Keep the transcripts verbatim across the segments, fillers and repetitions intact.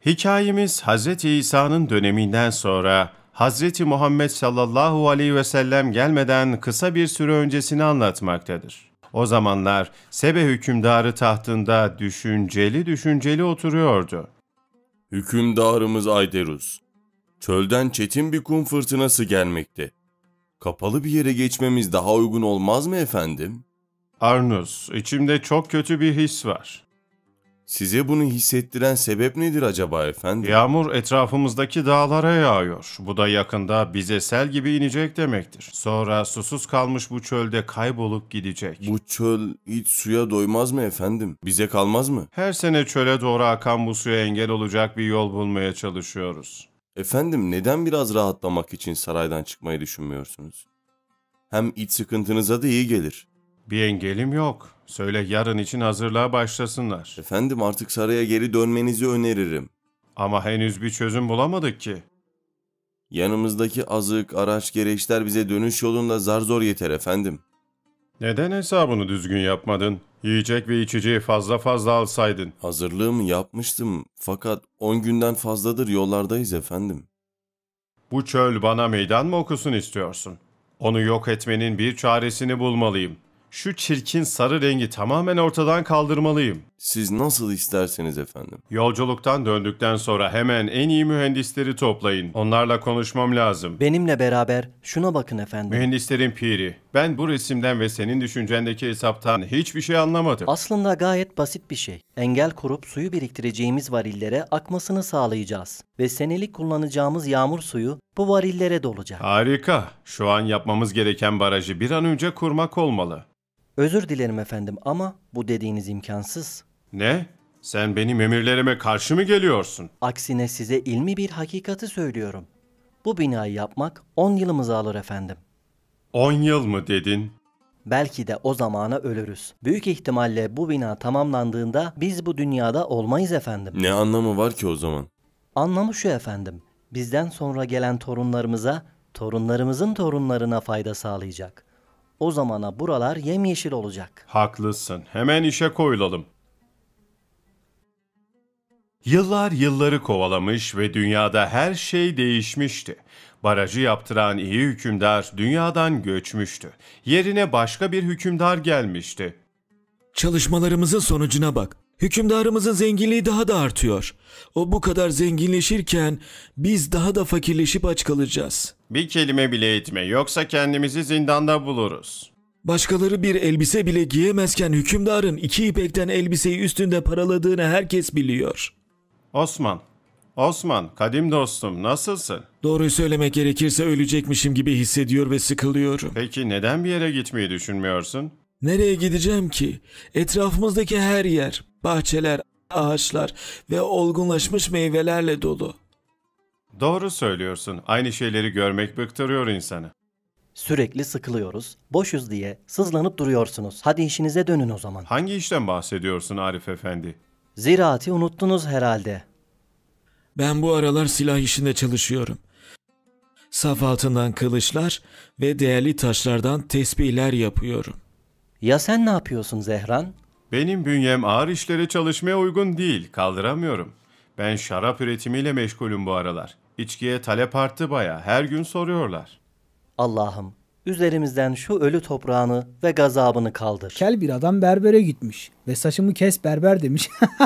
Hikayemiz Hazreti İsa'nın döneminden sonra Hazreti Muhammed sallallahu aleyhi ve sellem gelmeden kısa bir süre öncesini anlatmaktadır. O zamanlar Sebe hükümdarı tahtında düşünceli düşünceli oturuyordu. Hükümdarımız Ayderus, çölden çetin bir kum fırtınası gelmekte. Kapalı bir yere geçmemiz daha uygun olmaz mı efendim? Arnus, içimde çok kötü bir his var. Size bunu hissettiren sebep nedir acaba efendim? Yağmur etrafımızdaki dağlara yağıyor. Bu da yakında bize sel gibi inecek demektir. Sonra susuz kalmış bu çölde kaybolup gidecek. Bu çöl hiç suya doymaz mı efendim? Bize kalmaz mı? Her sene çöle doğru akan bu suya engel olacak bir yol bulmaya çalışıyoruz. Efendim neden biraz rahatlamak için saraydan çıkmayı düşünmüyorsunuz? Hem iç sıkıntınıza da iyi gelir. Bir engelim yok. Söyle yarın için hazırlığa başlasınlar. Efendim artık saraya geri dönmenizi öneririm. Ama henüz bir çözüm bulamadık ki. Yanımızdaki azık, araç, gereçler bize dönüş yolunda zar zor yeter efendim. Neden hesabını düzgün yapmadın? Yiyecek ve içeceği fazla fazla alsaydın. Hazırlığımı yapmıştım fakat on günden fazladır yollardayız efendim. Bu çöl bana meydan mı okusun istiyorsun? Onu yok etmenin bir çaresini bulmalıyım. Şu çirkin sarı rengi tamamen ortadan kaldırmalıyım. Siz nasıl isterseniz efendim. Yolculuktan döndükten sonra hemen en iyi mühendisleri toplayın. Onlarla konuşmam lazım. Benimle beraber şuna bakın efendim. Mühendislerin piri. Ben bu resimden ve senin düşüncendeki hesaptan hiçbir şey anlamadım. Aslında gayet basit bir şey. Engel kurup suyu biriktireceğimiz varillere akmasını sağlayacağız. Ve senelik kullanacağımız yağmur suyu bu varillere dolacak. Harika. Şu an yapmamız gereken barajı bir an önce kurmak olmalı. Özür dilerim efendim ama bu dediğiniz imkansız. Ne? Sen benim emirlerime karşı mı geliyorsun? Aksine size ilmi bir hakikati söylüyorum. Bu binayı yapmak on yılımızı alır efendim. On yıl mı dedin? Belki de o zamana ölürüz. Büyük ihtimalle bu bina tamamlandığında biz bu dünyada olmayız efendim. Ne anlamı var ki o zaman? Anlamı şu efendim. Bizden sonra gelen torunlarımıza, torunlarımızın torunlarına fayda sağlayacak. O zamana buralar yemyeşil olacak. Haklısın. Hemen işe koyulalım. Yıllar yılları kovalamış ve dünyada her şey değişmişti. Barajı yaptıran iyi hükümdar dünyadan göçmüştü. Yerine başka bir hükümdar gelmişti. Çalışmalarımızın sonucuna bak. Hükümdarımızın zenginliği daha da artıyor. O bu kadar zenginleşirken biz daha da fakirleşip aç kalacağız. Bir kelime bile etme, yoksa kendimizi zindanda buluruz. Başkaları bir elbise bile giyemezken hükümdarın iki ipekten elbiseyi üstünde paraladığını herkes biliyor. Osman, Osman, kadim dostum, nasılsın? Doğruyu söylemek gerekirse ölecekmişim gibi hissediyor ve sıkılıyorum. Peki neden bir yere gitmeyi düşünmüyorsun? Nereye gideceğim ki? Etrafımızdaki her yer, bahçeler, ağaçlar ve olgunlaşmış meyvelerle dolu. Doğru söylüyorsun. Aynı şeyleri görmek bıktırıyor insanı. Sürekli sıkılıyoruz, boşuz diye sızlanıp duruyorsunuz. Hadi işinize dönün o zaman. Hangi işten bahsediyorsun Arif Efendi? Ziraati unuttunuz herhalde. Ben bu aralar silah işinde çalışıyorum. Saf altından kılıçlar ve değerli taşlardan tesbihler yapıyorum. Ya sen ne yapıyorsun Zehran? Benim bünyem ağır işlere çalışmaya uygun değil, kaldıramıyorum. Ben şarap üretimiyle meşgulüm bu aralar. İçkiye talep arttı baya, her gün soruyorlar. Allah'ım, üzerimizden şu ölü toprağını ve gazabını kaldır. Kel bir adam berbere gitmiş ve saçımı kes berber demiş.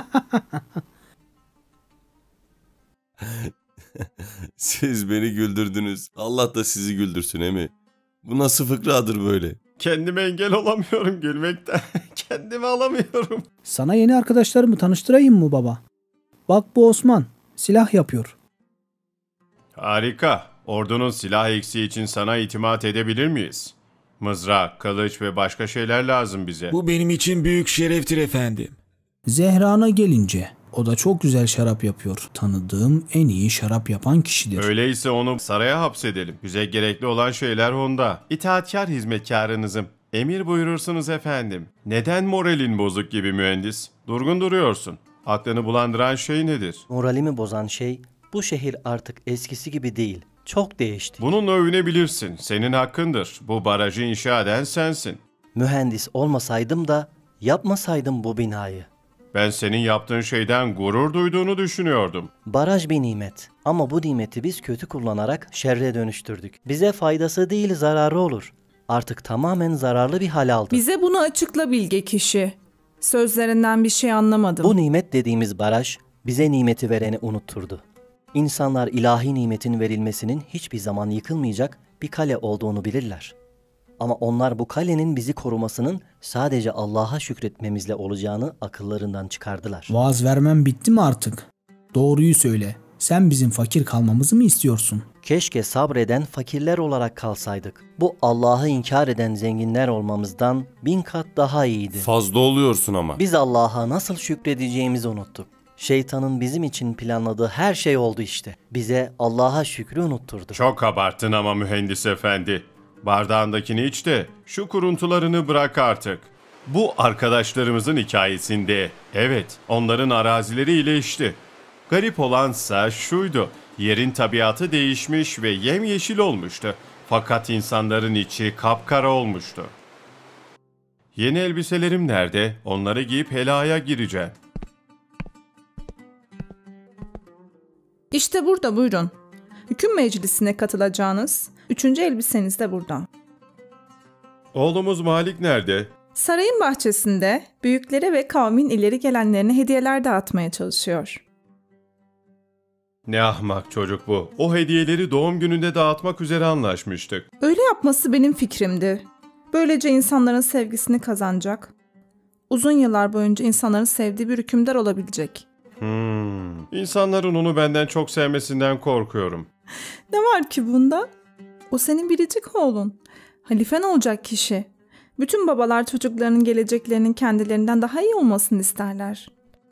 Siz beni güldürdünüz. Allah da sizi güldürsün emi. Bu nasıl fıkradır böyle? Kendime engel olamıyorum gülmekten. Kendimi alamıyorum. Sana yeni arkadaşlarımı tanıştırayım mı baba? Bak bu Osman, silah yapıyor. Harika. Ordunun silah eksiği için sana itimat edebilir miyiz? Mızrak, kılıç ve başka şeyler lazım bize. Bu benim için büyük şereftir efendim. Zehra'na gelince, o da çok güzel şarap yapıyor. Tanıdığım en iyi şarap yapan kişidir. Öyleyse onu saraya hapsedelim. Bize gerekli olan şeyler onda. İtaatkar hizmetkarınızım. Emir buyurursunuz efendim. Neden moralin bozuk gibi mühendis? Durgun duruyorsun. Aklını bulandıran şey nedir? Moralimi bozan şey, bu şehir artık eskisi gibi değil. Çok değişti. Bununla övünebilirsin. Senin hakkındır. Bu barajı inşa eden sensin. Mühendis olmasaydım da yapmasaydım bu binayı. Ben senin yaptığın şeyden gurur duyduğunu düşünüyordum. Baraj bir nimet ama bu nimeti biz kötü kullanarak şerre dönüştürdük. Bize faydası değil zararı olur. Artık tamamen zararlı bir hal aldı. Bize bunu açıkla bilge kişi. Sözlerinden bir şey anlamadım. Bu nimet dediğimiz baraj bize nimeti vereni unutturdu. İnsanlar ilahi nimetin verilmesinin hiçbir zaman yıkılmayacak bir kale olduğunu bilirler. Ama onlar bu kalenin bizi korumasının sadece Allah'a şükretmemizle olacağını akıllarından çıkardılar. Vaaz vermem bitti mi artık? Doğruyu söyle. Sen bizim fakir kalmamızı mı istiyorsun? Keşke sabreden fakirler olarak kalsaydık. Bu Allah'ı inkar eden zenginler olmamızdan bin kat daha iyiydi. Fazla oluyorsun ama. Biz Allah'a nasıl şükredeceğimizi unuttuk. Şeytanın bizim için planladığı her şey oldu işte. Bize Allah'a şükrü unutturdu. Çok abarttın ama mühendis efendi. Bardağındakini iç de şu kuruntularını bırak artık. Bu arkadaşlarımızın hikayesinde, evet, onların arazileri iyileşti. Garip olansa şuydu, yerin tabiatı değişmiş ve yemyeşil olmuştu. Fakat insanların içi kapkara olmuştu. Yeni elbiselerim nerede? Onları giyip helaya gireceğim. İşte burada, buyurun. Hüküm meclisine katılacağınız üçüncü elbiseniz de burada. Oğlumuz Malik nerede? Sarayın bahçesinde büyüklere ve kavmin ileri gelenlerine hediyeler dağıtmaya çalışıyor. Ne ahmak çocuk bu. O hediyeleri doğum gününde dağıtmak üzere anlaşmıştık. Öyle yapması benim fikrimdi. Böylece insanların sevgisini kazanacak. Uzun yıllar boyunca insanların sevdiği bir hükümdar olabilecek. Hmm. İnsanların onu benden çok sevmesinden korkuyorum. Ne var ki bunda? O senin biricik oğlun. Halifen olacak kişi. Bütün babalar çocuklarının geleceklerinin kendilerinden daha iyi olmasını isterler.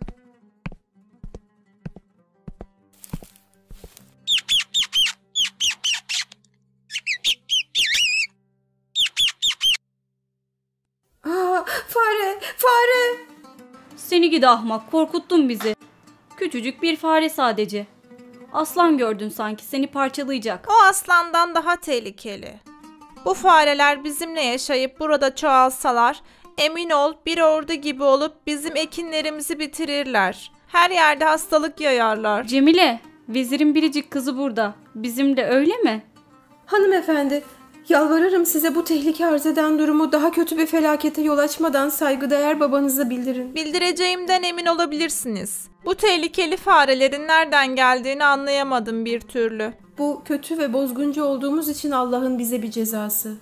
Aa, fare, fare. Seni gidi ahmak, korkuttun bizi. Küçücük bir fare sadece. Aslan gördün sanki, seni parçalayacak. O aslandan daha tehlikeli. Bu fareler bizimle yaşayıp burada çoğalsalar, emin ol bir ordu gibi olup bizim ekinlerimizi bitirirler. Her yerde hastalık yayarlar. Cemile, vezirin biricik kızı burada. Bizim de öyle mi? Hanımefendi, yalvarırım size bu tehlike arz eden durumu daha kötü bir felakete yol açmadan saygıdeğer babanıza bildirin. Bildireceğimden emin olabilirsiniz. Bu tehlikeli farelerin nereden geldiğini anlayamadım bir türlü. Bu kötü ve bozguncu olduğumuz için Allah'ın bize bir cezası.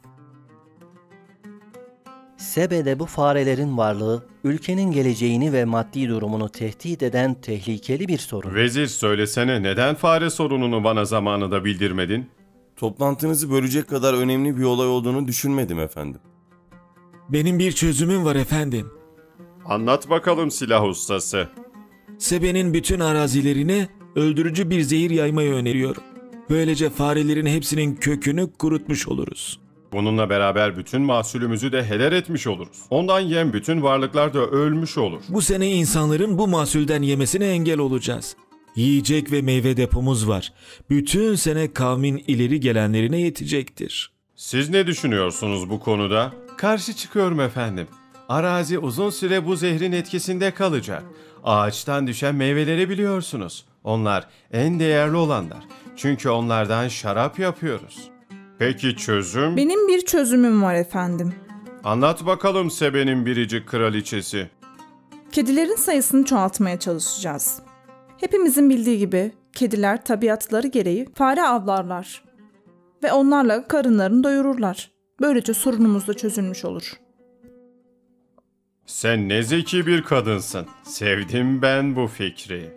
Sebe'de bu farelerin varlığı, ülkenin geleceğini ve maddi durumunu tehdit eden tehlikeli bir sorun. Vezir söylesene, neden fare sorununu bana zamanında bildirmedin? Toplantınızı bölecek kadar önemli bir olay olduğunu düşünmedim efendim. Benim bir çözümüm var efendim. Anlat bakalım silah ustası. Sebe'nin bütün arazilerine öldürücü bir zehir yaymayı öneriyorum. Böylece farelerin hepsinin kökünü kurutmuş oluruz. Bununla beraber bütün mahsulümüzü de heder etmiş oluruz. Ondan yem bütün varlıklar da ölmüş olur. Bu sene insanların bu mahsulden yemesine engel olacağız. Yiyecek ve meyve depomuz var. Bütün sene kavmin ileri gelenlerine yetecektir. Siz ne düşünüyorsunuz bu konuda? Karşı çıkıyorum efendim. Arazi uzun süre bu zehrin etkisinde kalacak. Ağaçtan düşen meyveleri biliyorsunuz. Onlar en değerli olanlar. Çünkü onlardan şarap yapıyoruz. Peki çözüm? Benim bir çözümüm var efendim. Anlat bakalım Sebe'nin biricik kraliçesi. Kedilerin sayısını çoğaltmaya çalışacağız. Hepimizin bildiği gibi kediler tabiatları gereği fare avlarlar. Ve onlarla karınlarını doyururlar. Böylece sorunumuz da çözülmüş olur. Sen ne zeki bir kadınsın. Sevdim ben bu fikri.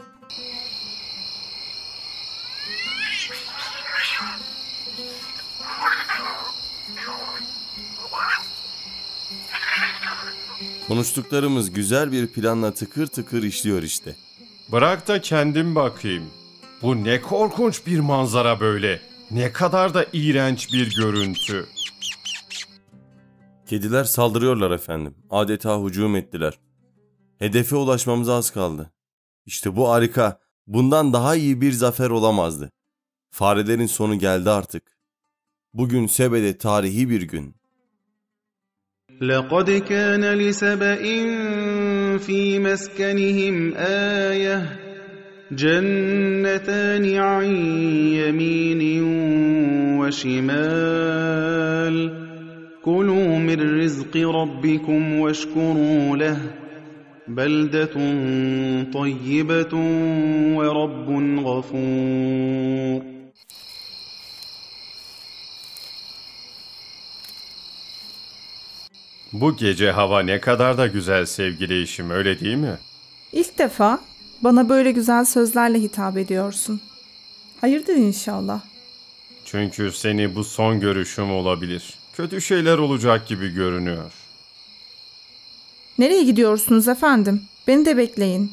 Konuştuklarımız güzel bir planla tıkır tıkır işliyor işte. Bırak da kendim bakayım. Bu ne korkunç bir manzara böyle. Ne kadar da iğrenç bir görüntü. Kediler saldırıyorlar efendim. Adeta hücum ettiler. Hedefe ulaşmamıza az kaldı. İşte bu harika. Bundan daha iyi bir zafer olamazdı. Farelerin sonu geldi artık. Bugün Sebe'de tarihi bir gün. لَقَدْ كَانَ لِسَبَإٍ في مسكنهم آية جنتان عن يمين وشمال كلوا من رزق ربكم واشكروا له بلدة طيبة ورب غفور. Bu gece hava ne kadar da güzel sevgili eşim, öyle değil mi? İlk defa bana böyle güzel sözlerle hitap ediyorsun. Hayırdır inşallah. Çünkü seni bu son görüşüm olabilir. Kötü şeyler olacak gibi görünüyor. Nereye gidiyorsunuz efendim? Beni de bekleyin.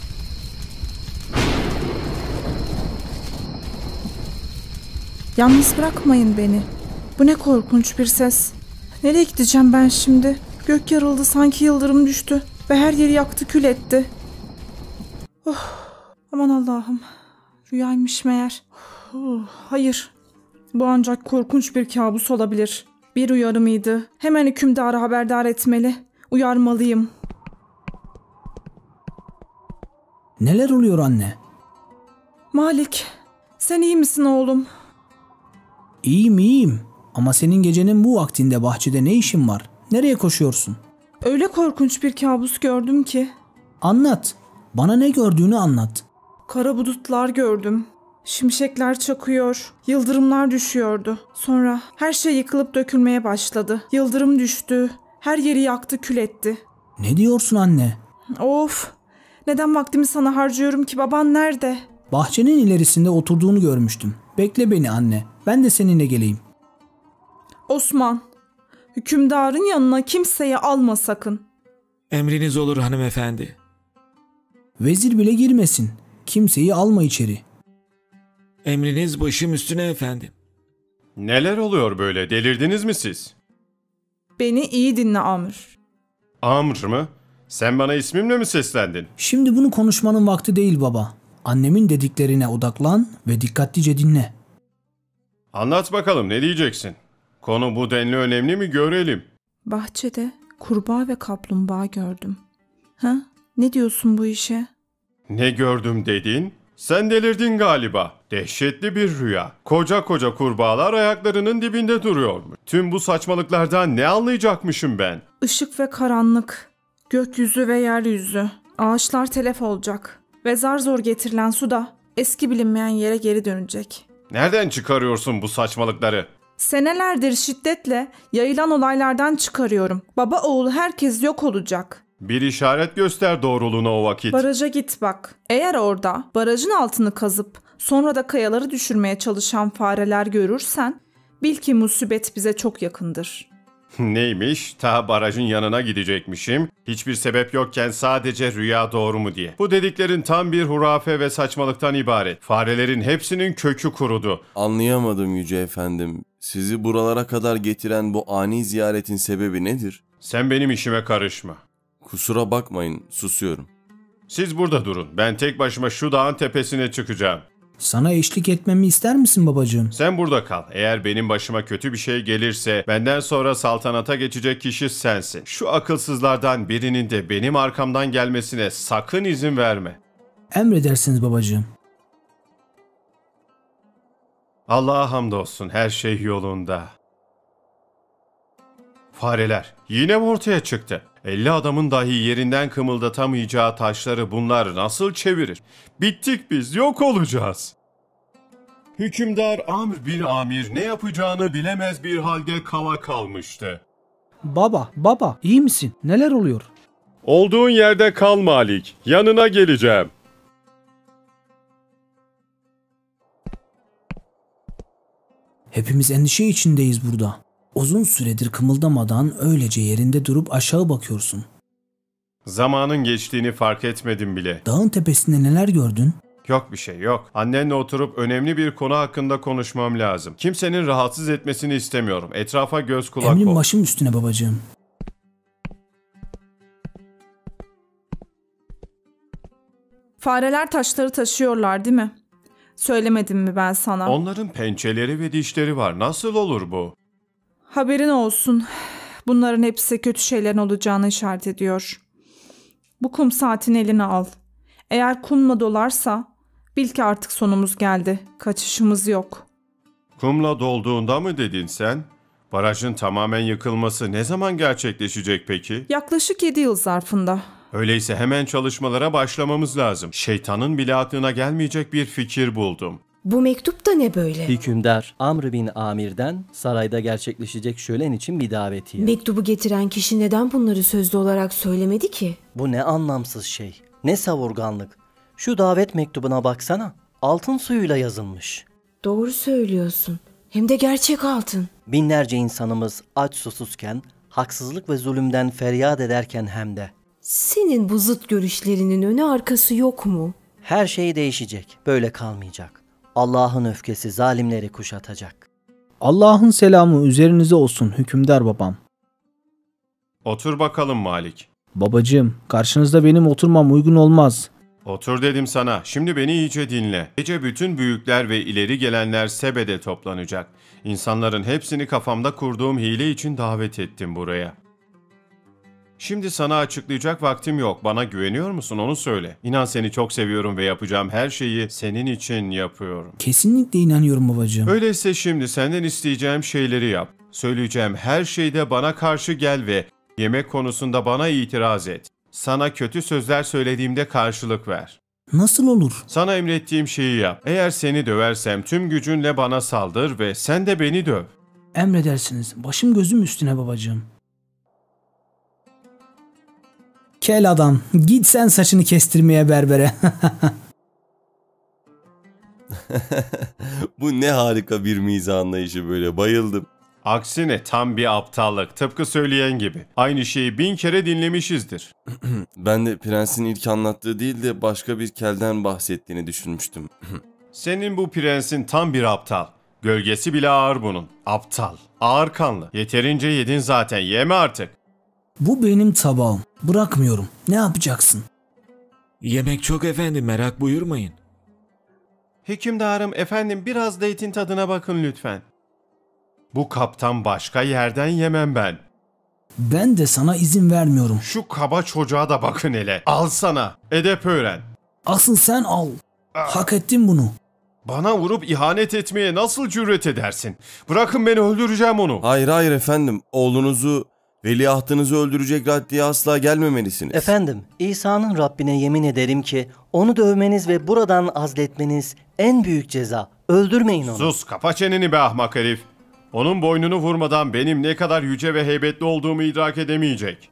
Yalnız bırakmayın beni. Bu ne korkunç bir ses. Nereye gideceğim ben şimdi? Gök yarıldı, sanki yıldırım düştü ve her yeri yaktı, kül etti. Oh, aman Allah'ım. Rüyaymış meğer. Oh, hayır. Bu ancak korkunç bir kabus olabilir. Bir uyarı mıydı? Hemen hükümdarı haberdar etmeli. Uyarmalıyım. Neler oluyor anne? Malik, sen iyi misin oğlum? İyiyim iyiyim. Ama senin gecenin bu vaktinde bahçede ne işin var? Nereye koşuyorsun? Öyle korkunç bir kabus gördüm ki. Anlat. Bana ne gördüğünü anlat. Kara bulutlar gördüm. Şimşekler çakıyor. Yıldırımlar düşüyordu. Sonra her şey yıkılıp dökülmeye başladı. Yıldırım düştü. Her yeri yaktı, kül etti. Ne diyorsun anne? Of! Neden vaktimi sana harcıyorum ki? Baban nerede? Bahçenin ilerisinde oturduğunu görmüştüm. Bekle beni anne. Ben de seninle geleyim. Osman, hükümdarın yanına kimseyi alma sakın. Emriniz olur hanımefendi. Vezir bile girmesin. Kimseyi alma içeri. Emriniz başım üstüne efendim. Neler oluyor böyle? Delirdiniz mi siz? Beni iyi dinle Amr. Amr mı? Sen bana ismimle mi seslendin? Şimdi bunu konuşmanın vakti değil baba. Annemin dediklerine odaklan ve dikkatlice dinle. Anlat bakalım, ne diyeceksin? Konu bu denli önemli mi, görelim. Bahçede kurbağa ve kaplumbağa gördüm. Ha? Ne diyorsun bu işe? Ne gördüm dedin? Sen delirdin galiba. Dehşetli bir rüya. Koca koca kurbağalar ayaklarının dibinde duruyormuş. Tüm bu saçmalıklardan ne anlayacakmışım ben? Işık ve karanlık. Gökyüzü ve yeryüzü. Ağaçlar telef olacak. Ve zar zor getirilen su da eski bilinmeyen yere geri dönecek. Nereden çıkarıyorsun bu saçmalıkları? Senelerdir şiddetle yayılan olaylardan çıkarıyorum. Baba oğlu herkes yok olacak. Bir işaret göster doğruluğuna o vakit. Baraja git bak. Eğer orada barajın altını kazıp sonra da kayaları düşürmeye çalışan fareler görürsen bil ki musibet bize çok yakındır. Neymiş? Ta barajın yanına gidecekmişim. Hiçbir sebep yokken sadece rüya doğru mu diye. Bu dediklerin tam bir hurafe ve saçmalıktan ibaret. Farelerin hepsinin kökü kurudu. Anlayamadım Yüce Efendim. Sizi buralara kadar getiren bu ani ziyaretin sebebi nedir? Sen benim işime karışma. Kusura bakmayın, susuyorum. Siz burada durun. Ben tek başıma şu dağın tepesine çıkacağım. Sana eşlik etmemi ister misin babacığım? Sen burada kal. Eğer benim başıma kötü bir şey gelirse benden sonra saltanata geçecek kişi sensin. Şu akılsızlardan birinin de benim arkamdan gelmesine sakın izin verme. Emredersiniz babacığım. Allah'a hamdolsun, her şey yolunda. Fareler yine mi ortaya çıktı? elli adamın dahi yerinden kımıldatamayacağı taşları bunlar nasıl çevirir? Bittik biz, yok olacağız. Hükümdar Amr bin Amir ne yapacağını bilemez bir halde kala kalmıştı. Baba, baba, iyi misin? Neler oluyor? Olduğun yerde kal Malik, yanına geleceğim. Hepimiz endişe içindeyiz burada. Uzun süredir kımıldamadan öylece yerinde durup aşağı bakıyorsun. Zamanın geçtiğini fark etmedim bile. Dağın tepesinde neler gördün? Yok bir şey yok. Annenle oturup önemli bir konu hakkında konuşmam lazım. Kimsenin rahatsız etmesini istemiyorum. Etrafa göz kulak ol. Emrin başım üstüne babacığım. Fareler taşları taşıyorlar değil mi? Söylemedim mi ben sana? Onların pençeleri ve dişleri var. Nasıl olur bu? Haberin olsun. Bunların hepsi kötü şeylerin olacağını işaret ediyor. Bu kum saatini eline al. Eğer kumla dolarsa bil ki artık sonumuz geldi. Kaçışımız yok. Kumla dolduğunda mı dedin sen? Barajın tamamen yıkılması ne zaman gerçekleşecek peki? Yaklaşık yedi yıl zarfında. Öyleyse hemen çalışmalara başlamamız lazım. Şeytanın bile aklına gelmeyecek bir fikir buldum. Bu mektup da ne böyle? Hükümdar Amr bin Amir'den sarayda gerçekleşecek şölen için bir davetiye. Mektubu getiren kişi neden bunları sözlü olarak söylemedi ki? Bu ne anlamsız şey, ne savurganlık. Şu davet mektubuna baksana, altın suyuyla yazılmış. Doğru söylüyorsun. Hem de gerçek altın. Binlerce insanımız aç susuzken, haksızlık ve zulümden feryat ederken hem de. Senin bu zıt görüşlerinin önü arkası yok mu? Her şey değişecek, böyle kalmayacak. Allah'ın öfkesi zalimleri kuşatacak. Allah'ın selamı üzerinize olsun hükümdar babam. Otur bakalım Malik. Babacığım, karşınızda benim oturmam uygun olmaz. Otur dedim sana. Şimdi beni iyice dinle. Gece bütün büyükler ve ileri gelenler Sebe'de toplanacak. İnsanların hepsini kafamda kurduğum hile için davet ettim buraya. Şimdi sana açıklayacak vaktim yok. Bana güveniyor musun? Onu söyle. İnan seni çok seviyorum ve yapacağım her şeyi senin için yapıyorum. Kesinlikle inanıyorum babacığım. Öyleyse şimdi senden isteyeceğim şeyleri yap. Söyleyeceğim her şeyde bana karşı gel ve yemek konusunda bana itiraz et. Sana kötü sözler söylediğimde karşılık ver. Nasıl olur? Sana emrettiğim şeyi yap. Eğer seni döversem tüm gücünle bana saldır ve sen de beni döv. Emredersiniz. Başım gözüm üstüne babacığım. Kel adam, git sen saçını kestirmeye berbere. Bu ne harika bir mizah anlayışı böyle, bayıldım. Aksine tam bir aptallık, tıpkı söyleyen gibi. Aynı şeyi bin kere dinlemişizdir. Ben de prensin ilk anlattığı değil de başka bir kelden bahsettiğini düşünmüştüm. Senin bu prensin tam bir aptal. Gölgesi bile ağır bunun. Aptal, ağır kanlı. Yeterince yedin zaten, yeme artık. Bu benim tabağım. Bırakmıyorum. Ne yapacaksın? Yemek çok efendim, merak buyurmayın. Hükümdarım, efendim biraz da etin tadına bakın lütfen. Bu kaptan başka yerden yemem ben. Ben de sana izin vermiyorum. Şu kaba çocuğa da bakın hele. Al sana. Edep öğren. Asıl sen al. Hak ettin bunu. Bana vurup ihanet etmeye nasıl cüret edersin? Bırakın beni, öldüreceğim onu. Hayır hayır efendim. Oğlunuzu, veliahtınızı öldürecek raddeye asla gelmemelisiniz. Efendim, İsa'nın Rabbine yemin ederim ki onu dövmeniz ve buradan azletmeniz en büyük ceza. Öldürmeyin onu. Sus, kapa çeneni be ahmak herif. Onun boynunu vurmadan benim ne kadar yüce ve heybetli olduğumu idrak edemeyecek.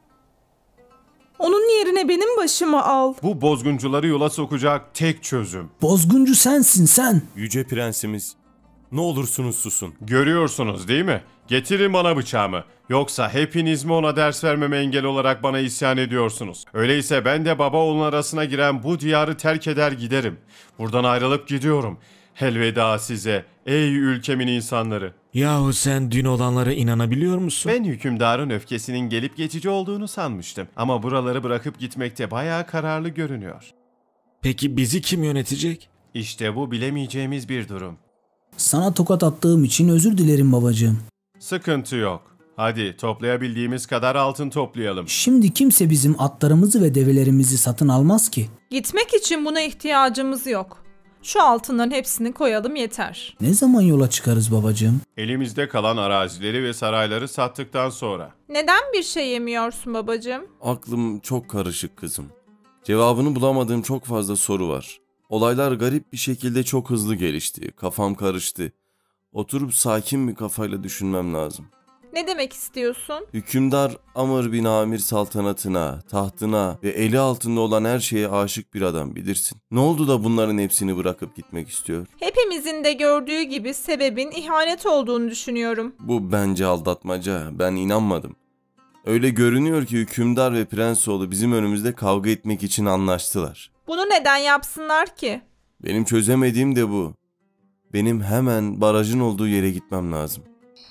Onun yerine benim başımı al. Bu bozguncuları yola sokacak tek çözüm. Bozguncu sensin sen. Yüce prensimiz, ne olursunuz susun. Görüyorsunuz değil mi? Getirin bana bıçağımı. Yoksa hepiniz mi ona ders vermeme engel olarak bana isyan ediyorsunuz? Öyleyse ben de baba oğlun arasına giren bu diyarı terk eder giderim. Buradan ayrılıp gidiyorum. Elveda size ey ülkemin insanları. Yahu sen dün olanlara inanabiliyor musun? Ben hükümdarın öfkesinin gelip geçici olduğunu sanmıştım. Ama buraları bırakıp gitmekte bayağı kararlı görünüyor. Peki bizi kim yönetecek? İşte bu bilemeyeceğimiz bir durum. Sana tokat attığım için özür dilerim babacığım. Sıkıntı yok. Hadi toplayabildiğimiz kadar altın toplayalım. Şimdi kimse bizim atlarımızı ve develerimizi satın almaz ki. Gitmek için buna ihtiyacımız yok. Şu altınların hepsini koyalım yeter. Ne zaman yola çıkarız babacığım? Elimizde kalan arazileri ve sarayları sattıktan sonra. Neden bir şey yemiyorsun babacığım? Aklım çok karışık kızım. Cevabını bulamadığım çok fazla soru var. Olaylar garip bir şekilde çok hızlı gelişti. Kafam karıştı. Oturup sakin bir kafayla düşünmem lazım. Ne demek istiyorsun? Hükümdar Amr bin Amir saltanatına, tahtına ve eli altında olan her şeye aşık bir adam, bilirsin. Ne oldu da bunların hepsini bırakıp gitmek istiyor? Hepimizin de gördüğü gibi sebebin ihanet olduğunu düşünüyorum. Bu bence aldatmaca. Ben inanmadım. Öyle görünüyor ki hükümdar ve prensoğlu bizim önümüzde kavga etmek için anlaştılar. Bunu neden yapsınlar ki? Benim çözemediğim de bu. Benim hemen barajın olduğu yere gitmem lazım.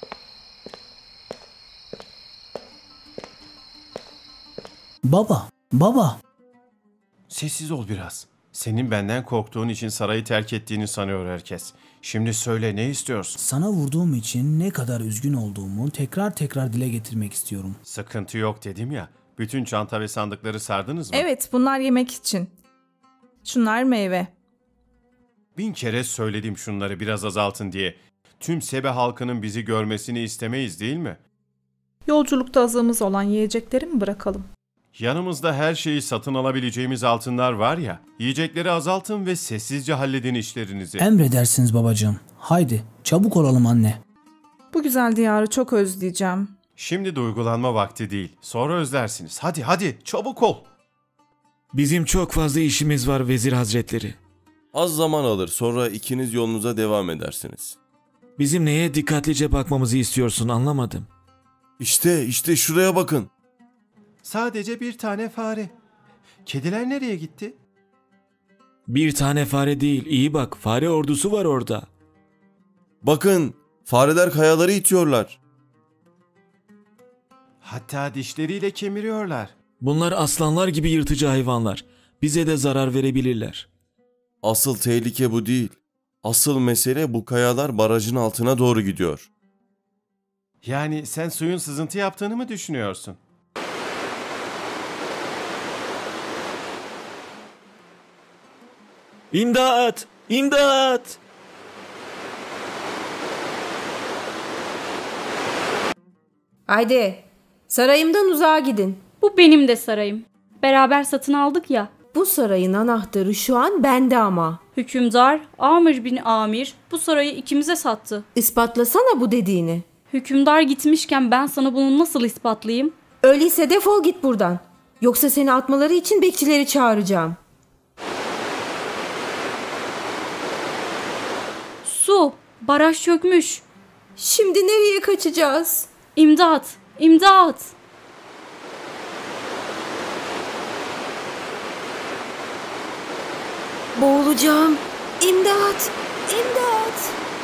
Baba, baba. Sessiz ol biraz. Senin benden korktuğun için sarayı terk ettiğini sanıyor herkes. Şimdi söyle, ne istiyorsun? Sana vurduğum için ne kadar üzgün olduğumu tekrar tekrar dile getirmek istiyorum. Sıkıntı yok dedim ya. Bütün çanta ve sandıkları sardınız mı? Evet, bunlar yemek için. Şunlar meyve. Bin kere söyledim şunları biraz azaltın diye. Tüm Sebe halkının bizi görmesini istemeyiz değil mi? Yolculukta azığımız olan yiyecekleri mi bırakalım? Yanımızda her şeyi satın alabileceğimiz altınlar var ya, yiyecekleri azaltın ve sessizce halledin işlerinizi. Emredersiniz babacığım. Haydi çabuk olalım anne. Bu güzel diyarı çok özleyeceğim. Şimdi de uygulanma vakti değil. Sonra özlersiniz. Hadi hadi çabuk ol. Bizim çok fazla işimiz var vezir hazretleri. Az zaman alır, sonra ikiniz yolunuza devam edersiniz. Bizim neye dikkatlice bakmamızı istiyorsun anlamadım. İşte işte şuraya bakın. Sadece bir tane fare. Kediler nereye gitti? Bir tane fare değil, iyi bak, fare ordusu var orada. Bakın, fareler kayaları itiyorlar. Hatta dişleriyle kemiriyorlar. Bunlar aslanlar gibi yırtıcı hayvanlar. Bize de zarar verebilirler. Asıl tehlike bu değil. Asıl mesele bu kayalar barajın altına doğru gidiyor. Yani sen suyun sızıntı yaptığını mı düşünüyorsun? İmdat! İmdat! Haydi sarayımdan uzağa gidin. Bu benim de sarayım. Beraber satın aldık ya. Bu sarayın anahtarı şu an bende ama. Hükümdar Amir bin Amir bu sarayı ikimize sattı. İspatlasana bu dediğini. Hükümdar gitmişken ben sana bunu nasıl ispatlayayım? Öyleyse defol git buradan. Yoksa seni atmaları için bekçileri çağıracağım. Su! Baraj çökmüş. Şimdi nereye kaçacağız? İmdat! İmdat! Boğulacağım. İmdat! İmdat!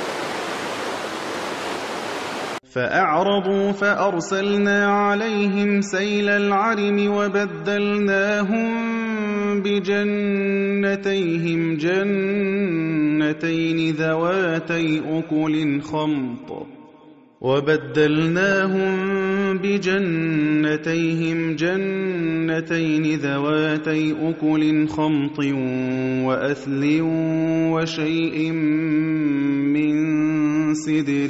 فأعرضوا فأرسلنا عليهم سيل العرم وبدلناهم بجنتيهم جنتين ذواتي أكل خمط وبدلناهم بجنتيهم جنتين ذواتي أكل خمط وأثل وشيء من سدر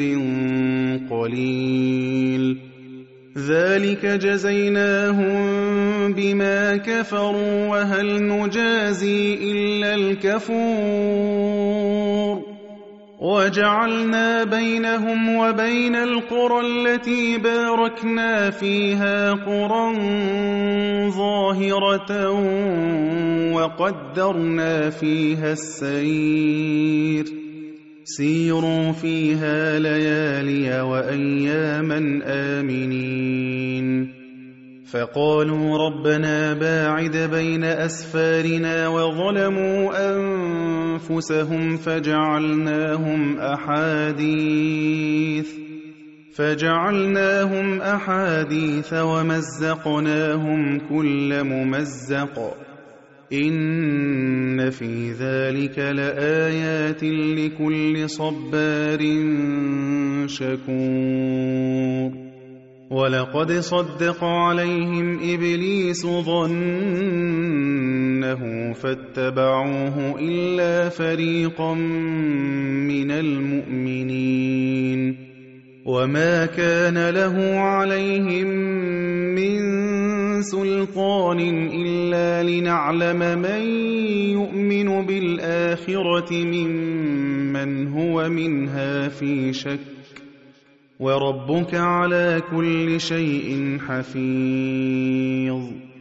قليل ذلك جزيناهم بما كفروا وهل نجازي إلا الكفور وجعلنا بينهم وبين القرى التي باركنا فيها قرى ظاهرة وقدرنا فيها السير سيروا فيها ليالي وأياما آمنين فقالوا ربنا باعد بين أسفارنا وظلموا أنفسهم فجعلناهم أحاديث فجعلناهم أحاديث ومزقناهم كل ممزق إن في ذلك لآيات لكل صبار شكور ولقد صدق عليهم إبليس ظنه فاتبعوه إلا فريقا من المؤمنين وما كان له عليهم من سلطان إلا لنعلم من يؤمن بالآخرة ممن هو منها في شك وربك على كل شيء حفيظ